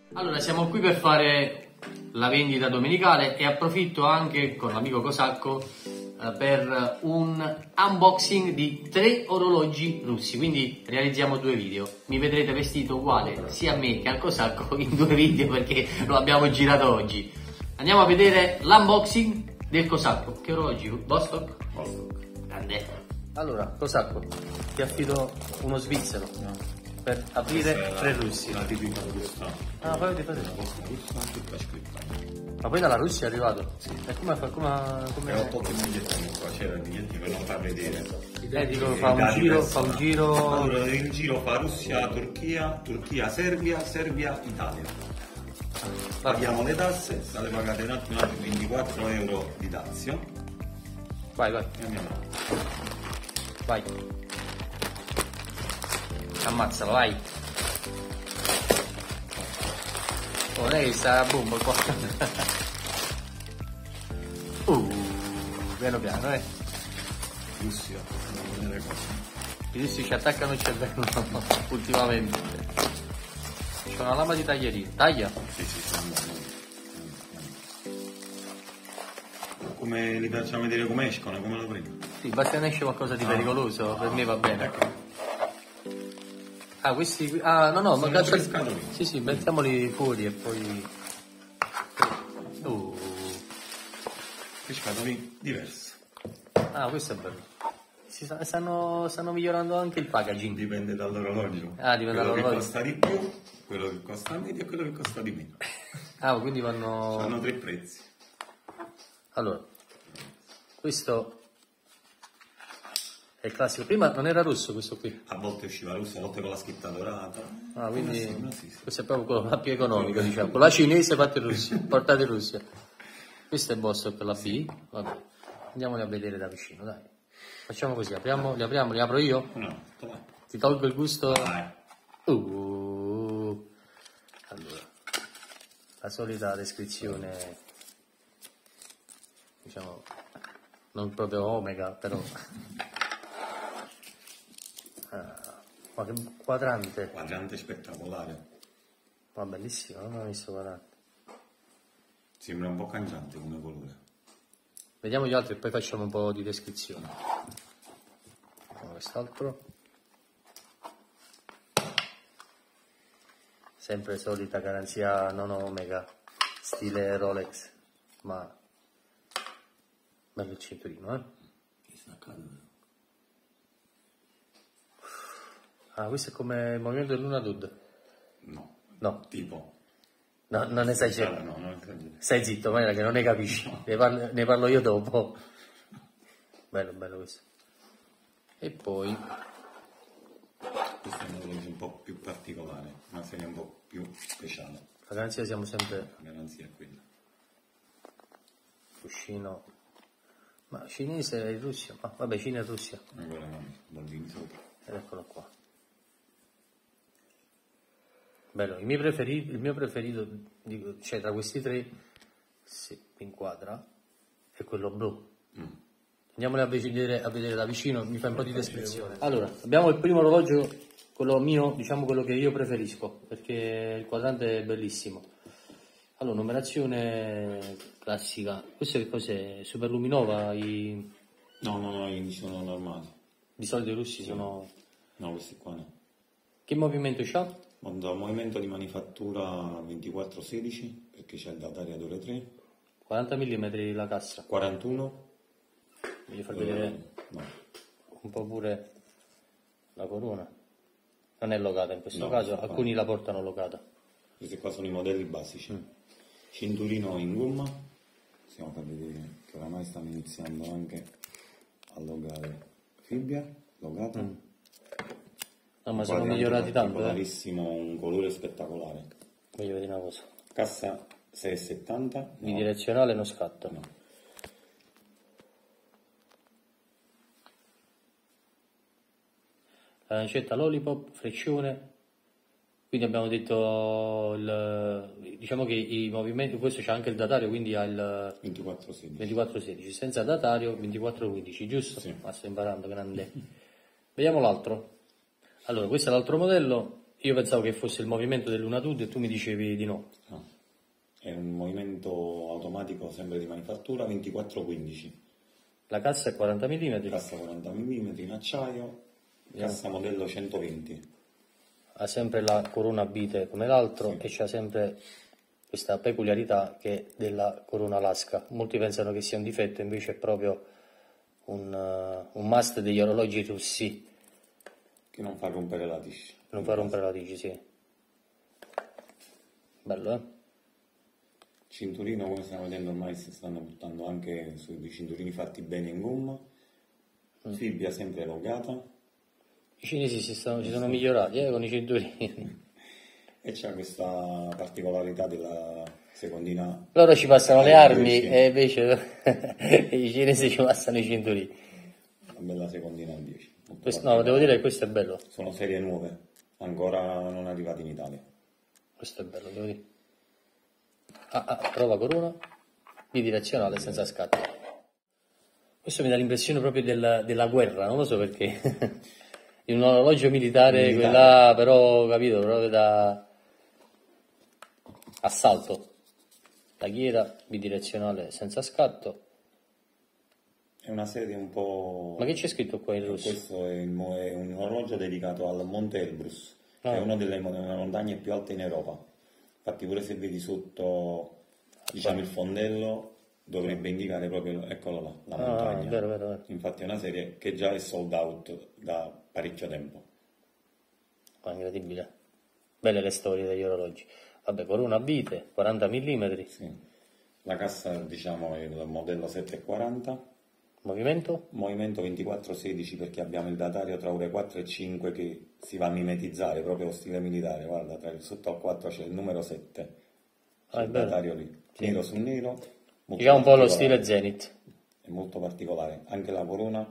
Allora, siamo qui per fare la vendita domenicale e approfitto anche con l'amico Cosacco per un unboxing di 3 orologi russi, quindi realizziamo 2 video. Mi vedrete vestito uguale sia a me che al Cosacco in 2 video perché lo abbiamo girato oggi. Andiamo a vedere l'unboxing del Cosacco. Che orologi? Vostok? Vostok. Grande. Allora, Cosacco, ti affido uno svizzero per aprire 3 russi. La tipica russa. Ah, poi ti fate Questa russa, tutta scritta. Ma poi dalla Russia è arrivato? Sì. E come fa? Come... E ho pochi bigliettini qua, c'erano i biglietti per non far vedere. Dico, fa un giro... Allora, il giro fa Russia, Turchia, Turchia, Serbia, Serbia, Italia. Paghiamo le tasse, state pagate un attimo, 24 euro di dazio. Vai. E andiamo avanti. Vai. Ammazzalo, vai. Oh, lei sta a bomba qua. Piano piano, Russia, andiamo a vedere cosa. I russi ci attaccano il cervello ultimamente. C'è una lama di taglierino. Taglia? Sì, andiamo. Come li facciamo vedere come escono, come lo prendo? Sì, basta ne esce qualcosa di pericoloso, per me va bene. Ah, questi qui... Ah, no, ma caccia il... scatolini. Sì, mettiamoli fuori e poi... Che scatolini diversi. Ah, questo è bello. Stanno migliorando anche il packaging. Dipende dall'orologio. Ah, dipende quello dall'orologio. che costa di più, quello che costa medio e quello che costa di meno. Ah, quindi vanno... Hanno 3 prezzi. Allora, questo è il classico. Prima non era rosso questo qui. A volte usciva rosso, a volte con la scritta dorata. Ah, quindi Sì. questo è proprio quello più economico, diciamo. Con la cinese fatta in Russia, portata in Russia. Questo è il vostro per la B. Vabbè. Andiamoli a vedere da vicino, dai. Facciamo così, li apriamo, li apro io? No, vai. Ti tolgo il gusto. Vai. Allora, la solita descrizione, diciamo, non proprio omega, però. Ma che quadrante. Quadrante spettacolare. Ma bellissimo, non ho visto quadrante. Sembra un po' cangiante come colore. Vediamo gli altri e poi facciamo un po' di descrizione. Quest'altro. Sempre solita garanzia non omega, stile Rolex, ma bello il cinturino, Ah, questo è come il movimento del Luna Dud. No. Tipo. No, non esagero. No, non esagero. Stai zitto, Maria, che non ne capisci. Ne parlo io dopo. Bello questo. E poi... Questo è un orologio un po' più particolare, una serie un po' più speciale. La garanzia siamo sempre... La garanzia è quella. Cuscino... Ma cinese e Russia? Ma vabbè, Cina e Russia. Ancora no, bollini sopra. Ed eccolo qua. Bello, il mio preferito, cioè tra questi 3, si inquadra, è quello blu. Andiamoli a vedere da vicino, mi fai un po' di descrizione. Allora, abbiamo il primo orologio, quello mio, diciamo quello che io preferisco, perché il quadrante è bellissimo. Allora, numerazione classica. Questo che cos'è? Superluminova? No, sono normali. Di solito i russi sono... No, questi qua no. Che movimento c'ha? Da movimento di manifattura 24-16, perché c'è il datariatore 3. 40 mm la cassa. 41. Voglio far vedere No. un po' pure la corona. Non è locata in questo No, caso, alcuni la portano locata. Questi qua sono i modelli basici. Cinturino in gomma. Possiamo far vedere che oramai stanno iniziando anche a logare fibbia, logata. No, ma sono migliorati tanto, particolarissimo, un colore spettacolare. Voglio vedere una cosa. Cassa 6,70. Bidirezionale non scatta. No. La lancetta lollipop, freccione. Quindi abbiamo detto, diciamo che i movimenti, questo c'è anche il datario, quindi ha il 24-16, senza datario 24-15, giusto? Sì. Ma sto imparando, grande. Vediamo l'altro. Allora, questo è l'altro modello, Io pensavo che fosse il movimento del Lunatude e tu mi dicevi di no. No. È un movimento automatico sempre di manifattura 24-15. La cassa è 40 mm, Cassa 40 mm in acciaio, cassa modello 120. ha sempre la corona a vite come l'altro e c'ha sempre questa peculiarità che è della corona lasca. Molti pensano che sia un difetto, invece è proprio un must degli orologi russi. Che non fa rompere la ticcia. Non fa rompere la tigre, sì. Bello, eh? Cinturino, come stiamo vedendo, ormai si stanno buttando anche sui cinturini fatti bene in gomma. Fibbia sempre logata. I cinesi si sono migliorati con i cinturini. E c'ha questa particolarità della secondina. Loro ci passano le armi invece- e invece i cinesi ci passano i cinturini. Una bella secondina al 10. Molto No, particolare. devo dire che questo è bello. Sono serie nuove, ancora non arrivate in Italia. Questo è bello, devo dire. Prova corona, bidirezionale senza scatti. Questo mi dà l'impressione proprio della guerra, non lo so perché. In un orologio militare, quella però, capito, proprio da assalto. La ghiera bidirezionale senza scatto. È una serie un po'. Ma che c'è scritto qua in russo? Questo è un orologio dedicato al Monte Elbrus, che è una delle montagne più alte in Europa. Infatti pure se vedi sotto, diciamo, il fondello, dovrebbe indicare proprio, eccolo là, la montagna. Vero. Infatti è una serie che già è sold out da parecchio tempo. Oh, incredibile. Belle le storie degli orologi. Vabbè, corona a vite, 40 mm. Sì. La cassa, diciamo, è il modello 740. Movimento? Movimento 24-16 perché abbiamo il datario tra ore 4 e 5 che si va a mimetizzare, proprio lo stile militare, guarda, tra il sotto al 4 c'è il numero 7, c'è il bello. datario lì, nero su nero, molto Diciamo un po' lo particolare. stile Zenith. È molto particolare, anche la corona,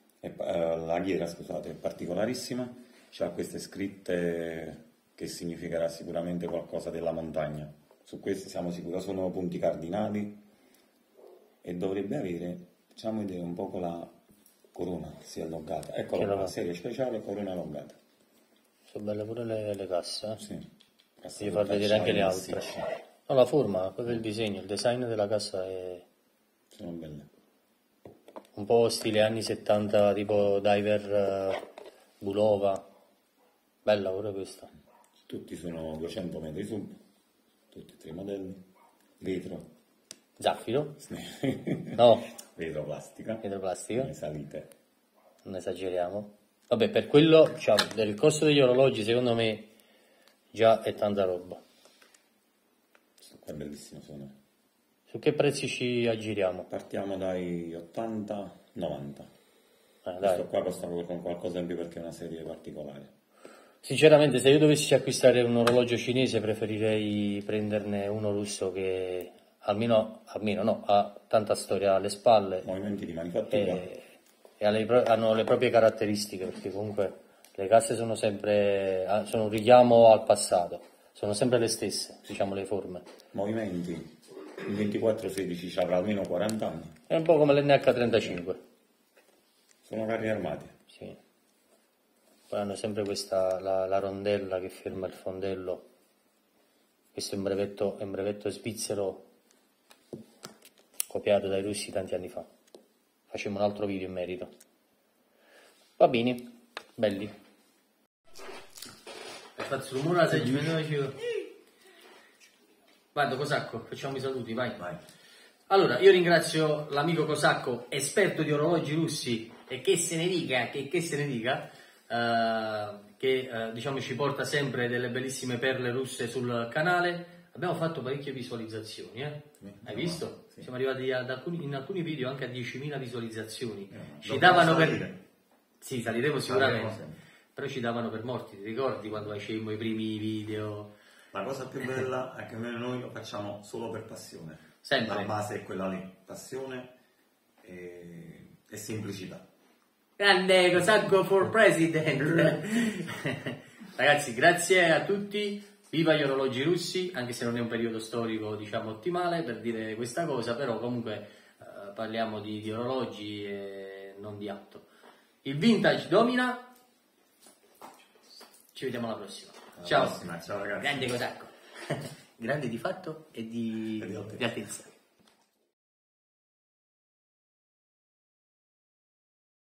la ghiera scusate, è particolarissima, c'ha queste scritte che significherà sicuramente qualcosa della montagna, su queste siamo sicuri, sono punti cardinali e dovrebbe avere, facciamo vedere un po' la corona che si è allungata, eccola qua, serie speciale corona allungata. Sono belle pure le casse, eh? Sì. Cassa Voglio far tutta vedere anche le acciaio, altre. massiccia. No, la forma, proprio il disegno, il design della cassa è Sono belle. un po' stile anni 70, tipo Diver Bulova. Bella pure questa. Tutti sono 200 metri sub, tutti e tre i modelli, vetro, Zaffiro? No, vetro plastica, vetroplastica, le salite. non esageriamo. Vabbè, per quello, diciamo, del costo degli orologi, secondo me, già è tanta roba. Questo qua è bellissimo secondo me. Su che prezzi ci aggiriamo? Partiamo dai 80-90. Dai. Questo qua costa con qualcosa in più perché è una serie particolare. Sinceramente, se io dovessi acquistare un orologio cinese, preferirei prenderne uno russo che almeno no, ha tanta storia alle spalle Movimenti di manifattura. e hanno le proprie caratteristiche, perché comunque le casse sono sempre, sono un richiamo al passato, sono sempre le stesse, diciamo, le forme. Movimenti, il 24-16 ci avrà almeno 40 anni. È un po' come l'NH35. Sono carri armati. Sì. Poi hanno sempre questa, la rondella che ferma il fondello. Questo è un brevetto svizzero copiato dai russi tanti anni fa. Facciamo un altro video in merito. Va bene, belli. Faccio il rumore alla seggiolina. Guarda Cosacco, facciamo i saluti, vai. Allora, io ringrazio l'amico Cosacco, esperto di orologi russi, e che se ne dica, che diciamo ci porta sempre delle bellissime perle russe sul canale. Abbiamo fatto parecchie visualizzazioni, hai visto? Sì. Siamo arrivati in alcuni video anche a 10.000 visualizzazioni. Ci davano per... Sì, saliremo sicuramente, però ci davano per morti, ti ricordi quando facevamo i primi video? La cosa più bella è che noi lo facciamo solo per passione. Sempre. La base è quella lì, passione e semplicità. Grande Cosacco for President! Ragazzi, grazie a tutti, viva gli orologi russi, anche se non è un periodo storico, diciamo, ottimale per dire questa cosa, però comunque parliamo di orologi e non di atto. Il vintage domina, ci vediamo alla prossima. Ciao. Prossima, ciao ragazzi. Grande Cosacco. Grande di fatto e di altezza.